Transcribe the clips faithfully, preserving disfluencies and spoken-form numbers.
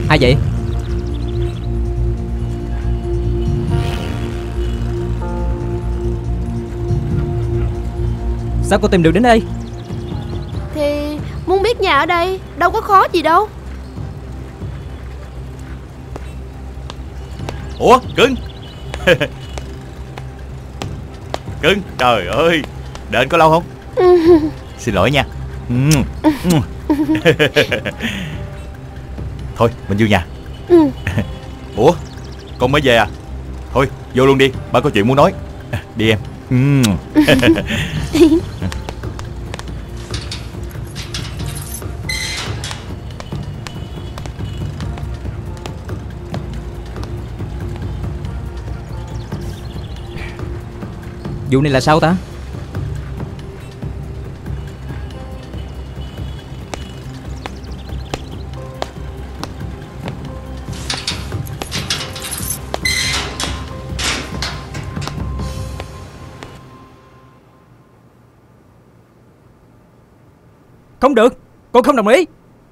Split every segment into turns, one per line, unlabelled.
Ai vậy? Sao cô tìm được đến đây?
Thì muốn biết nhà ở đây, đâu có khó gì đâu.
Ủa Cưng? Cưng, trời ơi, đợi anh có lâu không? Xin lỗi nha. Thôi mình vô nhà. Ủa con mới về à? Thôi vô luôn đi, ba có chuyện muốn nói. Đi em.
Vụ này là sao ta? Không được, con không đồng ý.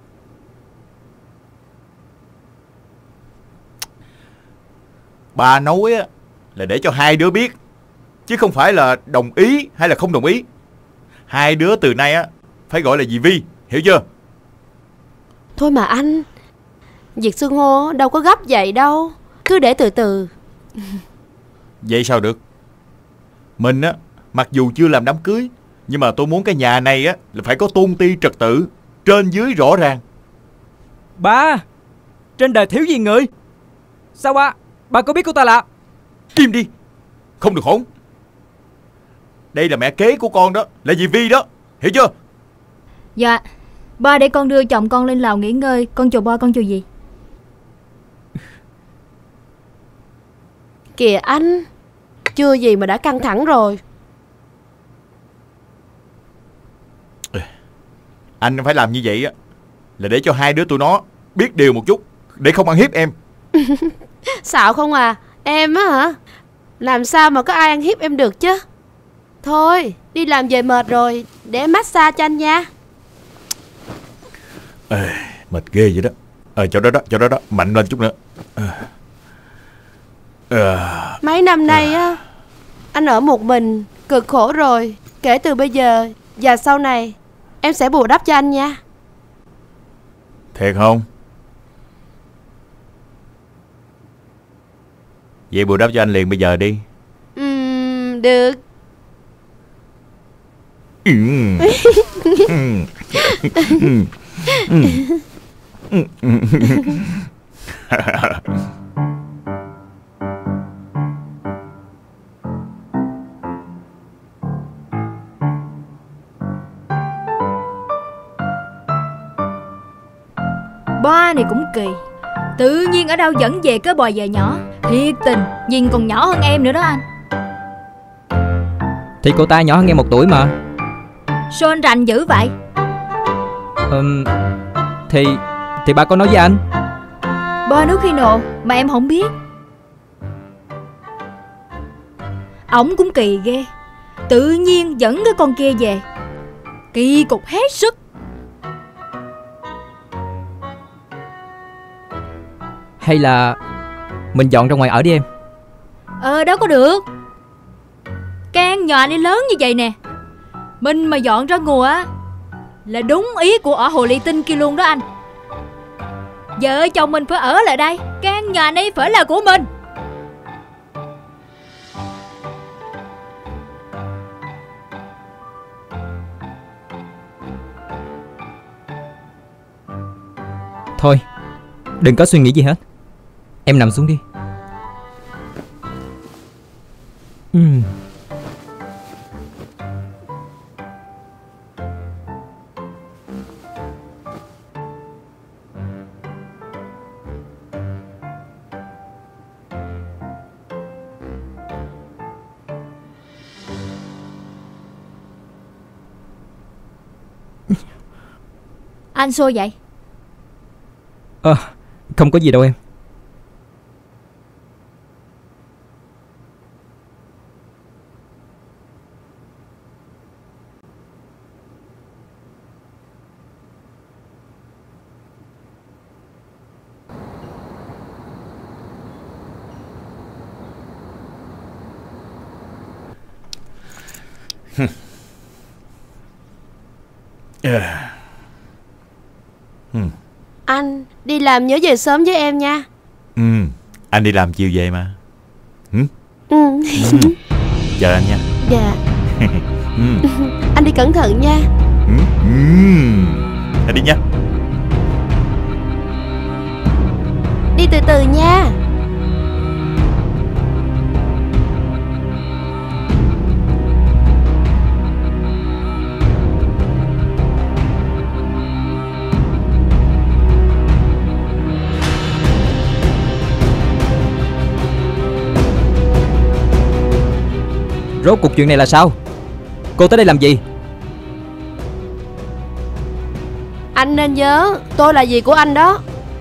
Ba nói á là để cho hai đứa biết, chứ không phải là đồng ý hay là không đồng ý. Hai đứa từ nay á phải gọi là dì Vi, hiểu chưa?
Thôi mà anh, việc xưng hô đâu có gấp vậy đâu, cứ để từ từ.
Vậy sao được? Mình á, mặc dù chưa làm đám cưới, nhưng mà tôi muốn cái nhà này á là phải có tôn ti trật tự, trên dưới rõ ràng.
Ba, trên đời thiếu gì người? Sao ba, ba có biết cô ta là?
Im đi, không được hỗn. Đây là mẹ kế của con đó, là dì Vi đó, hiểu chưa?
Dạ, ba để con đưa chồng con lên lầu nghỉ ngơi. Con chào ba, con chào dì.
Kìa anh, chưa gì mà đã căng thẳng rồi.
Anh phải làm như vậy á là để cho hai đứa tụi nó biết điều một chút, để không ăn hiếp em.
Xạo không à? Em á hả? Làm sao mà có ai ăn hiếp em được chứ. Thôi, đi làm về mệt rồi, để em massage cho anh nha.
Ê, mệt ghê vậy đó. Ờ, chỗ đó đó, chỗ đó đó, mạnh lên chút nữa. À. À.
Mấy năm nay á, anh ở một mình, cực khổ rồi. Kể từ bây giờ và sau này, em sẽ bù đắp cho anh nha.
Thiệt không? Vậy bù đắp cho anh liền bây giờ đi.
Ừm, được.
Ba này cũng kỳ, tự nhiên ở đâu dẫn về cái bò về nhỏ. Thiệt tình, nhìn còn nhỏ hơn em nữa đó anh.
Thì cô ta nhỏ hơn em một tuổi mà.
Sao anh rành dữ vậy?
Ừm, Thì Thì ba có nói với anh.
Ba nói khi nào mà em không biết? Ổng cũng kỳ ghê, tự nhiên dẫn cái con kia về. Kỳ cục hết sức.
Hay là mình dọn ra ngoài ở đi em.
Ờ đâu có được. Căn nhà này lớn như vậy nè, mình mà dọn ra ngoài á là đúng ý của ở hồ ly tinh kia luôn đó anh. Vợ chồng mình phải ở lại đây, căn nhà này phải là của mình.
Thôi, đừng có suy nghĩ gì hết. Em nằm xuống đi. uhm.
Anh xô vậy?
Ờ, à, không có gì đâu em.
Anh đi làm nhớ về sớm với em nha.
Ừ, anh đi làm chiều về mà. Ừ?
Ừ.
Ừ. Chờ anh nha.
Dạ.
Ừ.
Anh đi cẩn thận nha.
Ừ. Ừ. Anh đi nha.
Đi từ từ nha.
Rốt cuộc chuyện này là sao? Cô tới đây làm gì?
Anh nên nhớ tôi là dì của anh đó.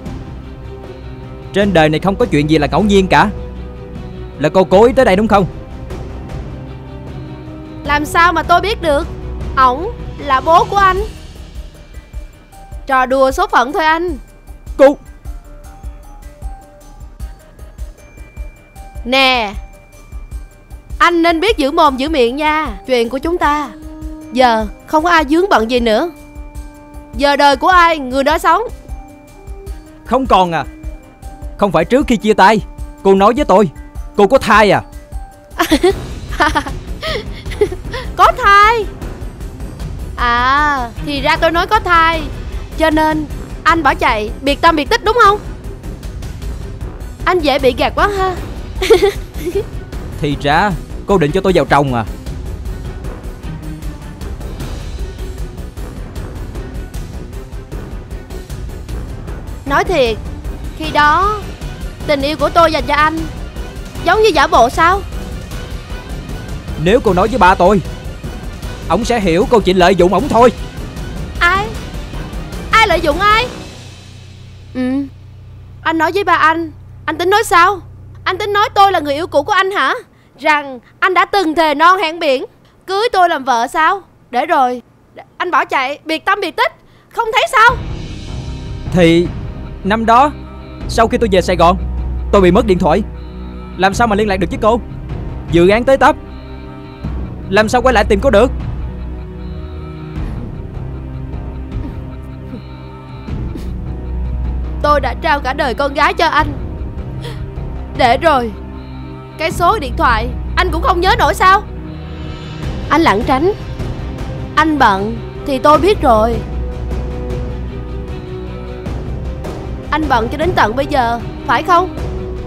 Trên đời này không có chuyện gì là ngẫu nhiên cả. Là cô cố ý tới đây đúng không?
Làm sao mà tôi biết được? Ổng là bố của anh. Trò đùa số phận thôi anh.
Cô...
Nè, anh nên biết giữ mồm giữ miệng nha. Chuyện của chúng ta giờ không có ai vướng bận gì nữa. Giờ đời của ai người đó sống.
Không còn à? Không phải trước khi chia tay cô nói với tôi cô có thai à?
Có thai à? Thì ra tôi nói có thai, cho nên anh bỏ chạy biệt tâm biệt tích đúng không? Anh dễ bị gạt quá ha.
Thì ra cô định cho tôi vào chồng à?
Nói thiệt, khi đó tình yêu của tôi dành cho anh giống như giả bộ sao?
Nếu cô nói với ba tôi, ổng sẽ hiểu cô chỉ lợi dụng ổng thôi.
Ai? Ai lợi dụng ai? Ừ, anh nói với ba anh. Anh tính nói sao? Anh tính nói tôi là người yêu cũ của anh hả? Rằng anh đã từng thề non hẹn biển cưới tôi làm vợ sao? Để rồi anh bỏ chạy biệt tâm biệt tích, không thấy sao?
Thì năm đó sau khi tôi về Sài Gòn, tôi bị mất điện thoại. Làm sao mà liên lạc được với cô? Dự án tới tấp, làm sao quay lại tìm cô được?
Tôi đã trao cả đời con gái cho anh. Để rồi cái số điện thoại anh cũng không nhớ nổi sao? Anh lảng tránh, anh bận thì tôi biết rồi. Anh bận cho đến tận bây giờ, phải không?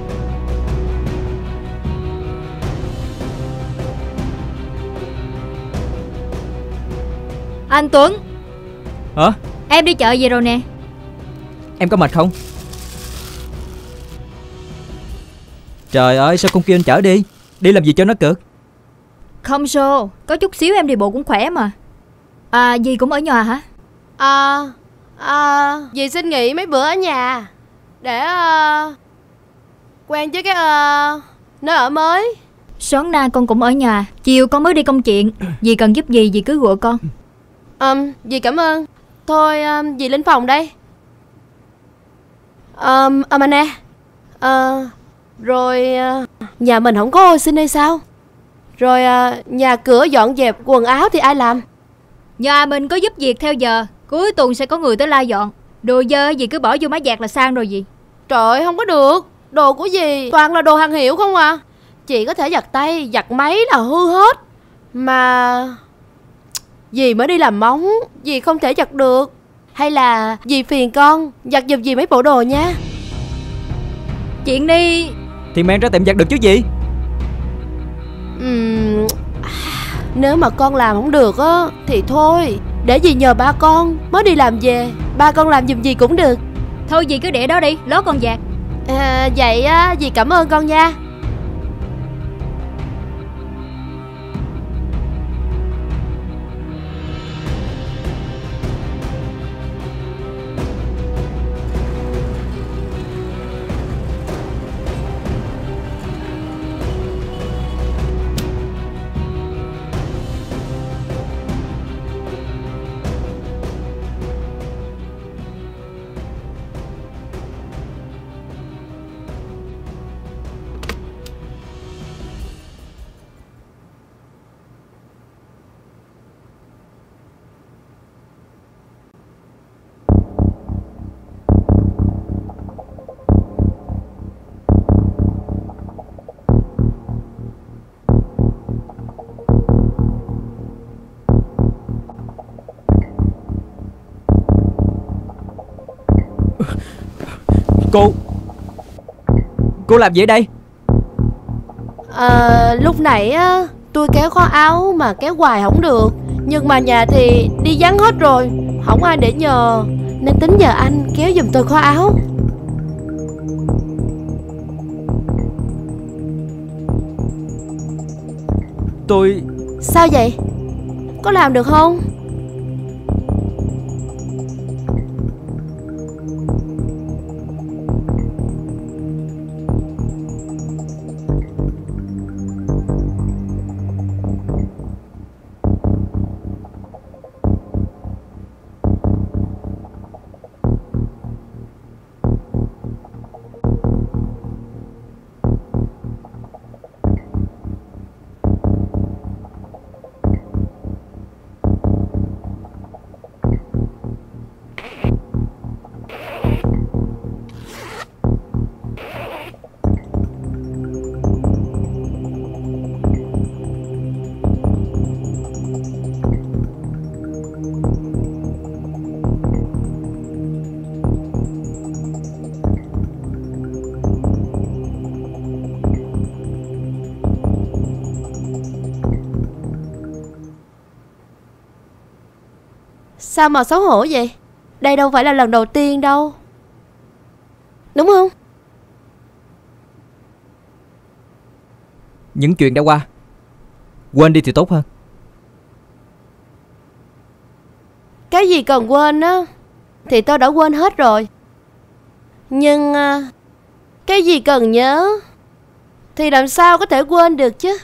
Anh Tuấn.
Hả?
Em đi chợ về rồi nè.
Em có mệt không? Trời ơi, sao không kêu anh chở đi? Đi làm gì cho nó cực?
Không sao, có chút xíu em đi bộ cũng khỏe mà. À, dì cũng ở nhà hả?
À, à dì xin nghỉ mấy bữa ở nhà để uh, quen với cái uh, nơi ở mới.
Sáng nay con cũng ở nhà, chiều con mới đi công chuyện. Dì cần giúp gì dì cứ gọi con.
um, Dì cảm ơn. Thôi um, dì lên phòng đây. Um, um, anh nè uh, Rồi uh, nhà mình không có ô xin hay sao? Rồi uh, nhà cửa dọn dẹp quần áo thì ai làm?
Nhà mình có giúp việc theo giờ, cuối tuần sẽ có người tới la dọn. Đồ dơ gì cứ bỏ vô máy giặt là sang rồi gì.
Trời ơi, không có được. Đồ của dì toàn là đồ hàng hiệu không à. Chị có thể giặt tay, giặt máy là hư hết. Mà dì mới đi làm móng, dì không thể giặt được. Hay là dì phiền con giặt giùm dì mấy bộ đồ nha.
Chuyện đi
thì mang ra tiệm giặt được chứ gì.
uhm, Nếu mà con làm không được á thì thôi, để dì nhờ ba con mới đi làm về, ba con làm giùm dì cũng được.
thôi dì cứ để đó đi, lót con giặt.
à, Vậy á, dì cảm ơn con nha.
Cô Cô làm gì ở đây?
À, lúc nãy á, tôi kéo kho áo mà kéo hoài không được. Nhưng mà nhà thì đi vắng hết rồi, không ai để nhờ, nên tính nhờ anh kéo giùm tôi kho áo.
Tôi...
Sao vậy? Có làm được không? Sao mà xấu hổ vậy? Đây đâu phải là lần đầu tiên đâu, đúng không?
Những chuyện đã qua, quên đi thì tốt hơn.
Cái gì cần quên á thì tôi đã quên hết rồi. Nhưng cái gì cần nhớ thì làm sao có thể quên được chứ.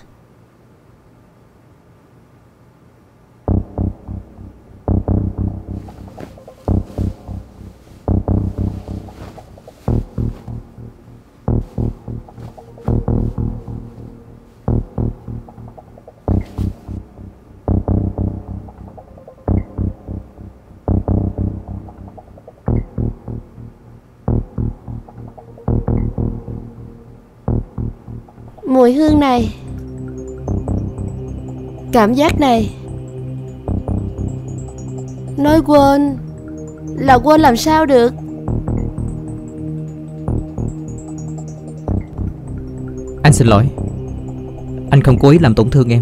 Mùi hương này, cảm giác này, nói quên là quên làm sao được.
Anh xin lỗi, anh không cố ý làm tổn thương em.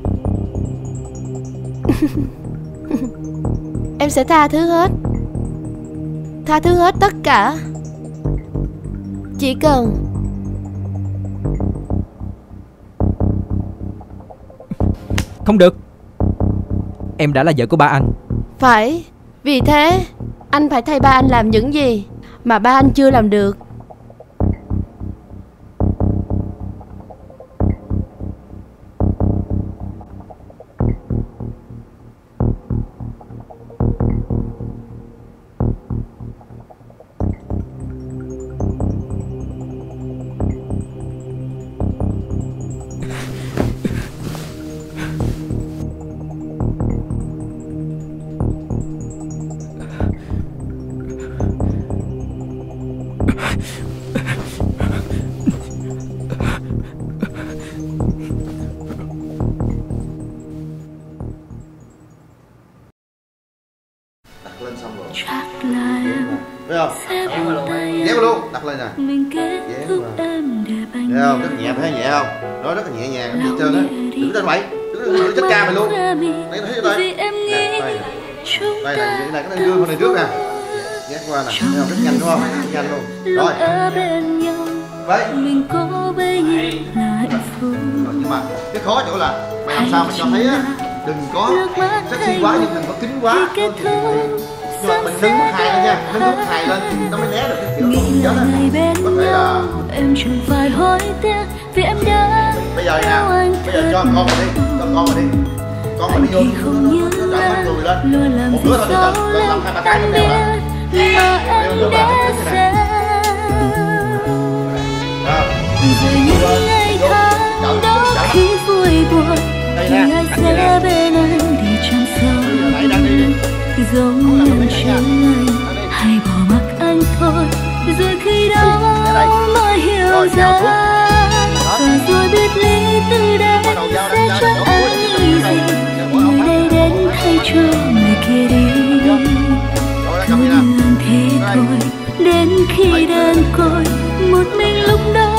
Em sẽ tha thứ hết, tha thứ hết tất cả. Chỉ cần
Không được, em đã là vợ của ba anh.
phải, vì thế anh phải thay ba anh làm những gì mà ba anh chưa làm được.
Thấy không? Dép luôn, đặt lên nè. Dép mà. Thấy không? Rất nhẹ, thấy nhẹ không? Nó rất là nhẹ nhàng hết trơn á. Đừng có mày, đừng chất ca mày luôn. Đây thấy chưa đây? Nè, đây nè. Đây nè, cái này cái này đưa con này trước nè. Dép qua nè, thấy không? Rất nhanh đúng không? Rất nhanh luôn. Rồi. Đấy. Nhưng mà cái khó chỗ là mày làm sao mà cho thấy á, đừng có sexy quá nhưng đừng có kín quá. Nhưng mà mình nâng mức hài lên nha, nâng mức hài lên thì nó mới né được cái kiểu chết á. Có thể là bây giờ nè, bây giờ cho con vào đi, cho con vào đi, con vào đi vô, nó nó nó người lên, một đứa thôi đi cần, lên làm hai ba cái nó đều là, đều đều là cái thứ này. Đây nè, cạnh đây nè. Đây đang đi đi.
Giống như chẳng anh hay bỏ mặc anh thôi, rồi khi đó mới hiểu ra và rồi biết lý từ đây sẽ cho anh nghĩ gì. Người đây đến thay cho người kia đi, không thế hồi đến khi đơn côi một mình lúc đó